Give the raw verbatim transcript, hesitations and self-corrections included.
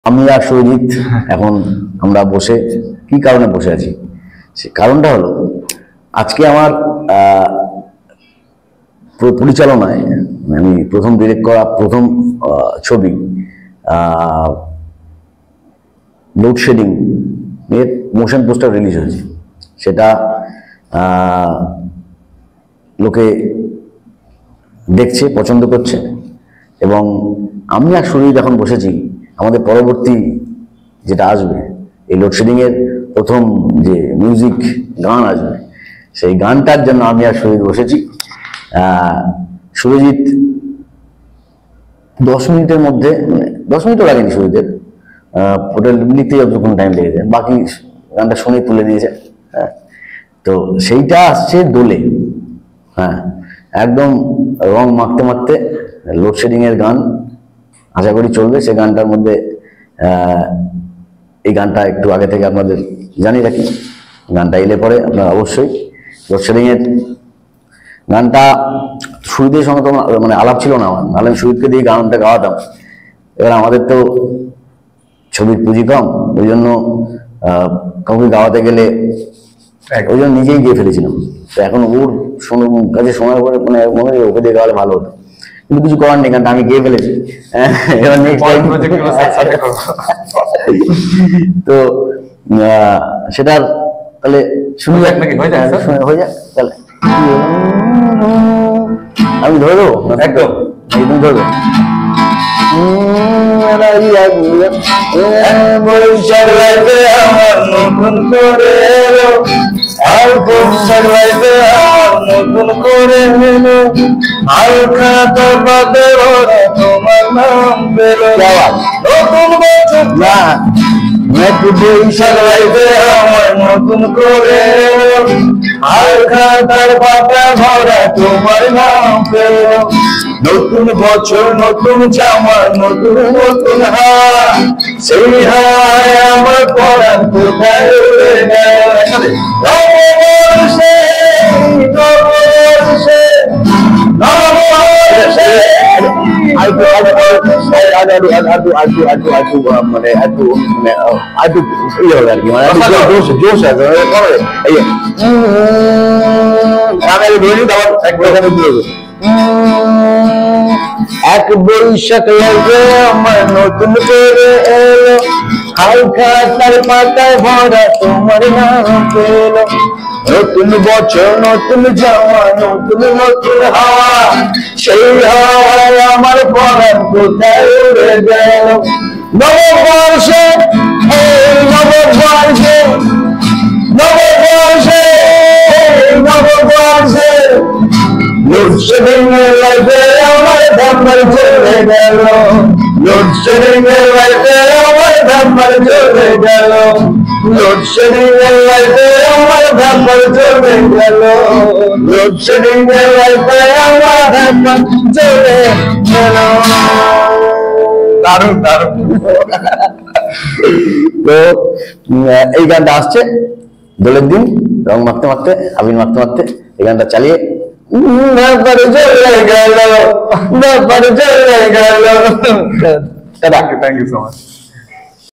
আমি আর সুরজিৎ এখন আমরা বসে কি কারণে বসে আছি, সে কারণটা হলো আজকে আমার পরিচালনায় আমি প্রথম ডিরেক্ট করা প্রথম ছবি লোডশেডিং এর মোশন পোস্টার রিলিজ হয়েছে। সেটা লোকে দেখছে, পছন্দ করছে, এবং আমি আর সুরজিৎ এখন বসেছি আমাদের পরবর্তী যেটা আসবে, এই লোডশেডিং এর প্রথম যে মিউজিক গান আসবে, সেই গানটার জন্য আমি আর সুরজিৎ বসেছি। সুরজিৎ দশ মিনিটের মধ্যে, মানে দশ মিনিটও লাগেনি সুরজিতের, ওটা লিখতে যতক্ষণ টাইম লেগেছে, বাকি গানটা শুনে তুলে নিয়েছে। হ্যাঁ, তো সেইটা আসছে দোলে। হ্যাঁ, একদম রং মাখতে মাখতে লোডশেডিং এর গান আশা করি চলবে। সে গানটার মধ্যে এই গানটা একটু আগে থেকে আপনাদের জানিয়ে রাখি, গানটা এলে পরে আপনারা অবশ্যই লোডশেডিং এর গানটা সুরজিতের সঙ্গে তো মানে আলাপ ছিল না আমার, নাহলে আমি সুরজিৎকে দিয়ে গানটা গাওয়াতাম। এবার আমাদের তো ছবির পুঁজি কম, ওই জন্য কাউকে গাওয়াতে গেলে ওই জন্য নিজেই গিয়ে ফেলেছিলাম। তো এখন ওর কাছে সময় করে মানে মনে হয় ওকে দিয়ে গাওয়ালে ভালো হতো, কিন্তু কিছু করার নেই, কারণ আমি গিয়ে ফেলেছি। তো সেটার তাহলে শুনে যাক নাকি, হয়ে যাক হয়ে যাক তাহলে আমি ধরে দেবো, একদম একদম ধরবে। নতুন করে হালকা তোমার নাম পেল, নতুন বছর না বৈশাখ রাইতে আমার নতুন করে হালকা তার পাতা ভরা তোমার নাম পেল, নতুন বছর নতুন জামা নতুন নতুন হার, সেই হায় আমার পরাণ কোথায় উড়ে গেল। নববর্ষে নববর্ষে নববর্ষে আরেকটু আরেকটু আরেকটু আরেকটু আরেকটু আরেকটু মানে একটু মানে আরেকটু ইয়ে হবে আর কি, মানে জোশ জোশ আছে। এই আমি ধরি আবার একবার বলবো, এক বৈশাখ লাগে আমার নতুন করে এলো, হালকা তার পাতায় ভরা তোমার নাম পেল, নতুন বছর নতুন জামা নতুন নতুন হাওয়া, সেই হাওয়ায় আমার পরাণ কোথায় উড়ে গেল। নববর্ষে এই নববর্ষে নববর্ষে নববর্ষে লোডশেডিং এর লাইফে আমার ধাম্মার চলে গেল, লোডশেডিং এর লাইফে আমার ধাম্মার চলে গেল, লোডশেডিং এর লাইফে আমার ধাম্মার চলে গেল, লোডশেডিং এর লাইফে আমার ধাম্মার চলে গেল। দারুণ দারুণ। তো এই গানটা আসছে দোলের দিন, রং মাখতে মাখতে আবির মাখতে মাখতে এই গানটা চালিয়ে ব্যাপার চলে গেল, ব্যাপার চলে গেল। Thank you thank you so much.